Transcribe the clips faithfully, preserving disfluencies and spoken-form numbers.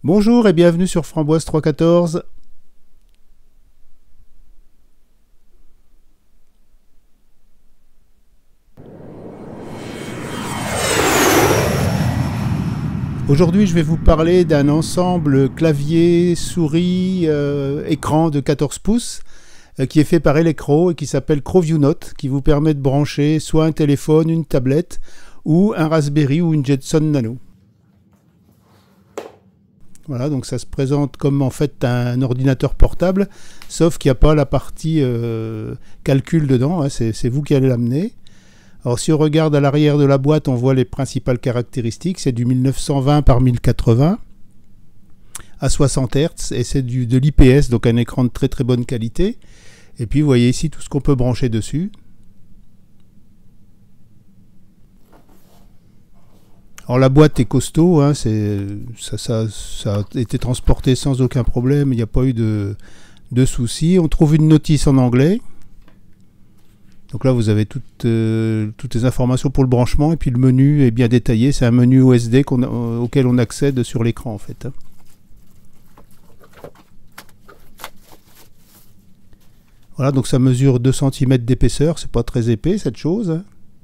Bonjour et bienvenue sur Framboise trois cent quatorze. Aujourd'hui, je vais vous parler d'un ensemble clavier, souris, euh, écran de quatorze pouces euh, qui est fait par Elecro et qui s'appelle Crowview Note, qui vous permet de brancher soit un téléphone, une tablette ou un Raspberry ou une Jetson Nano. Voilà, donc ça se présente comme en fait un ordinateur portable, sauf qu'il n'y a pas la partie euh, calcul dedans, hein, c'est vous qui allez l'amener. Alors si on regarde à l'arrière de la boîte, on voit les principales caractéristiques. C'est du mille neuf cent vingt par mille quatre-vingts à soixante hertz et c'est du de l'I P S, donc un écran de très très bonne qualité. Et puis vous voyez ici tout ce qu'on peut brancher dessus. Alors la boîte est costaud, hein, c'est, ça, ça, ça a été transporté sans aucun problème, il n'y a pas eu de, de soucis. On trouve une notice en anglais. Donc là, vous avez toutes, euh, toutes les informations pour le branchement et puis le menu est bien détaillé. C'est un menu U S B qu'on a, euh, auquel on accède sur l'écran en fait. Voilà, donc ça mesure deux centimètres d'épaisseur. C'est pas très épais cette chose.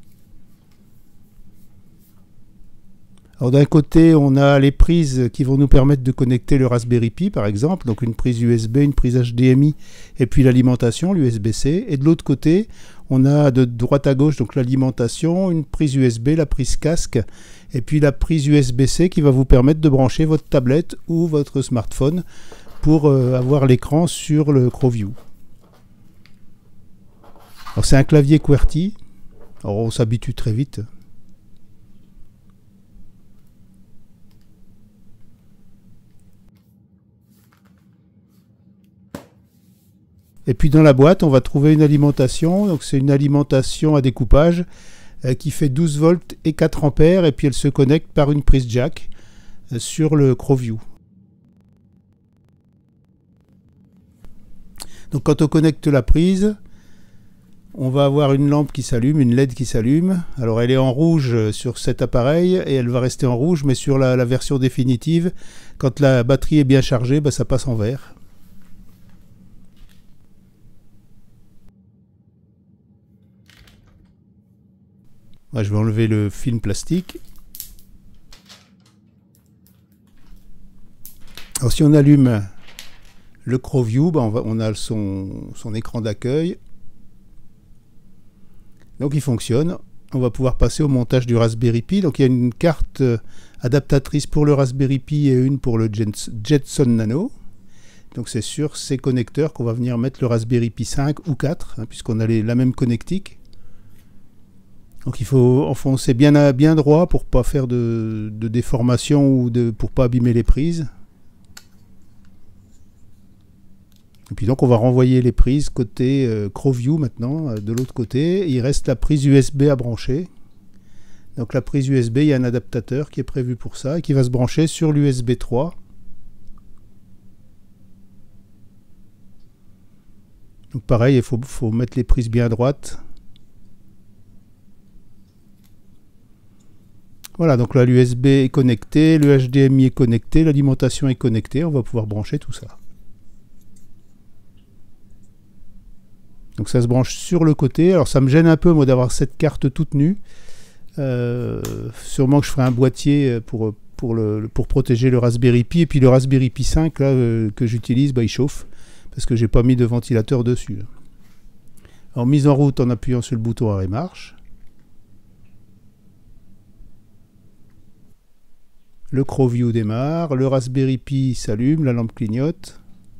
Alors d'un côté, on a les prises qui vont nous permettre de connecter le Raspberry Pi par exemple. Donc une prise U S B, une prise H D M I et puis l'alimentation, l'U S B C. Et de l'autre côté, on a de droite à gauche donc l'alimentation, une prise U S B, la prise casque et puis la prise U S B C qui va vous permettre de brancher votre tablette ou votre smartphone pour euh, avoir l'écran sur le Crowview. Alors c'est un clavier QWERTY. Alors on s'habitue très vite. Et puis dans la boîte, on va trouver une alimentation. Donc c'est une alimentation à découpage euh, qui fait douze volts et quatre ampères. Et puis elle se connecte par une prise jack euh, sur le Crowview. Donc quand on connecte la prise, on va avoir une lampe qui s'allume, une L E D qui s'allume. Alors elle est en rouge sur cet appareil et elle va rester en rouge. Mais sur la, la version définitive, quand la batterie est bien chargée, bah, ça passe en vert. Je vais enlever le film plastique. Alors si on allume le Crowview, ben on, va, on a son, son écran d'accueil. Donc il fonctionne. On va pouvoir passer au montage du Raspberry Pi. Donc il y a une carte adaptatrice pour le Raspberry Pi et une pour le Jetson Nano. Donc c'est sur ces connecteurs qu'on va venir mettre le Raspberry Pi cinq ou quatre, hein, puisqu'on a les, la même connectique. Donc il faut enfoncer bien, bien droit pour ne pas faire de, de déformation ou de, pour ne pas abîmer les prises. Et puis donc on va renvoyer les prises côté euh, Crowview maintenant, euh, de l'autre côté. Il reste la prise U S B à brancher. Donc la prise U S B, il y a un adaptateur qui est prévu pour ça et qui va se brancher sur l'U S B trois. Donc pareil, il faut, faut mettre les prises bien droites. Voilà, donc là l'U S B est connecté, le H D M I est connecté, l'alimentation est connectée, on va pouvoir brancher tout ça. Donc ça se branche sur le côté. Alors ça me gêne un peu moi d'avoir cette carte toute nue. Euh, sûrement que je ferai un boîtier pour, pour, le, pour protéger le Raspberry Pi. Et puis le Raspberry Pi cinq là, euh, que j'utilise, bah, il chauffe parce que j'ai pas mis de ventilateur dessus. Alors mise en route en appuyant sur le bouton arrêt marche. Le Crowview démarre, le Raspberry Pi s'allume, la lampe clignote.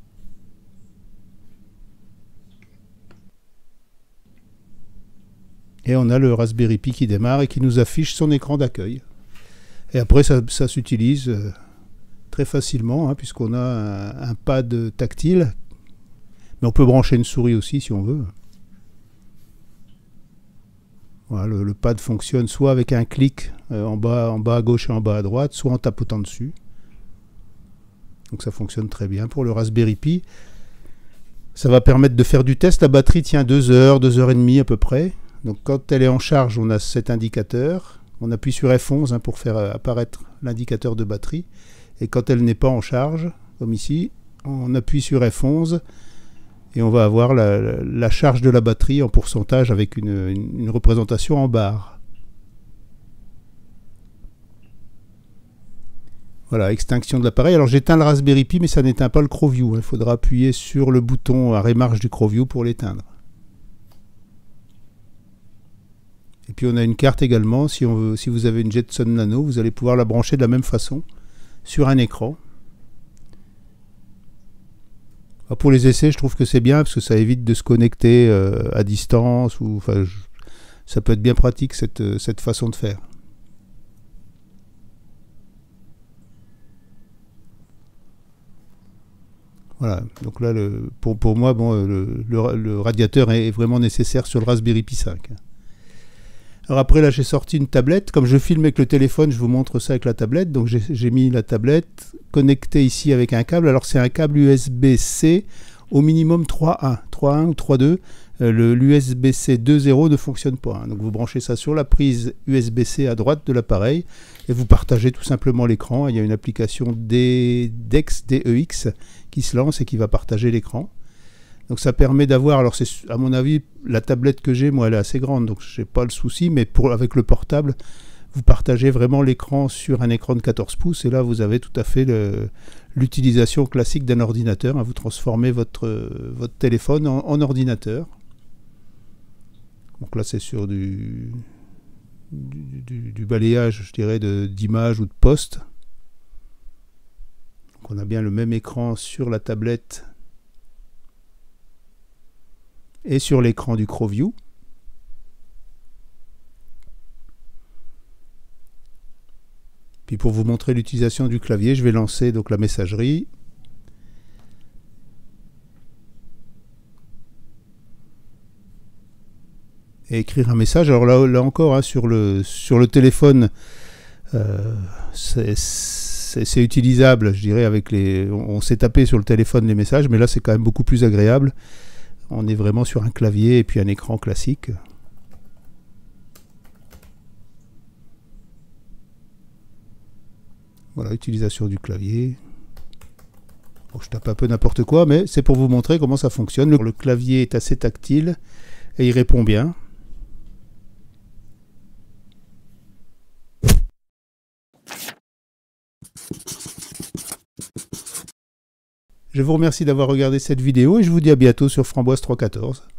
Et on a le Raspberry Pi qui démarre et qui nous affiche son écran d'accueil. Et après, ça, ça s'utilise euh, très facilement, hein, puisqu'on a un, un pad tactile. Mais on peut brancher une souris aussi si on veut. Voilà, le, le pad fonctionne soit avec un clic euh, en, bas, en bas à gauche et en bas à droite, soit en tapotant dessus. Donc ça fonctionne très bien pour le Raspberry Pi. Ça va permettre de faire du test. La batterie tient deux heures, deux heures et demie à peu près. Donc quand elle est en charge, on a cet indicateur. On appuie sur F onze hein, pour faire apparaître l'indicateur de batterie. Et quand elle n'est pas en charge, comme ici, on appuie sur F onze et on va avoir la, la, la charge de la batterie en pourcentage avec une, une, une représentation en barre. Voilà, extinction de l'appareil. Alors j'éteins le Raspberry Pi, mais ça n'éteint pas le CrowView. Il faudra appuyer sur le bouton arrêt marche du CrowView pour l'éteindre. Et puis on a une carte également. Si, on veut, si vous avez une Jetson Nano, vous allez pouvoir la brancher de la même façon sur un écran. Pour les essais, je trouve que c'est bien parce que ça évite de se connecter euh, à distance. Ou, enfin, je, ça peut être bien pratique cette, cette façon de faire. Voilà, donc là, le, pour, pour moi, bon, le, le, le radiateur est vraiment nécessaire sur le Raspberry Pi cinq. Alors après, là, j'ai sorti une tablette. Comme je filme avec le téléphone, je vous montre ça avec la tablette. Donc j'ai mis la tablette connectée ici avec un câble. Alors c'est un câble U S B C au minimum trois point un. trois point un ou trois point deux. Euh, L'U S B C deux point zéro ne fonctionne pas. Hein. Donc vous branchez ça sur la prise U S B C à droite de l'appareil et vous partagez tout simplement l'écran. Il y a une application D E X, D E X qui se lance et qui va partager l'écran. Donc ça permet d'avoir, alors c'est à mon avis, la tablette que j'ai, moi elle est assez grande, donc je n'ai pas le souci, mais pour, avec le portable, vous partagez vraiment l'écran sur un écran de quatorze pouces, et là vous avez tout à fait l'utilisation classique d'un ordinateur, hein, vous transformez votre, votre téléphone en, en ordinateur. Donc là c'est sur du, du, du, du balayage, je dirais, d'images ou de postes. Donc on a bien le même écran sur la tablette et sur l'écran du CrowView. Puis pour vous montrer l'utilisation du clavier, je vais lancer donc la messagerie. Et écrire un message. Alors là, là encore, hein, sur, le, sur le téléphone, euh, c'est utilisable, je dirais, avec les. On, on s'est tapé sur le téléphone les messages, mais là c'est quand même beaucoup plus agréable. On est vraiment sur un clavier et puis un écran classique. Voilà, utilisation du clavier. Bon, je tape un peu n'importe quoi, mais c'est pour vous montrer comment ça fonctionne. Le, le clavier est assez tactile et il répond bien. Je vous remercie d'avoir regardé cette vidéo et je vous dis à bientôt sur Framboise trois cent quatorze.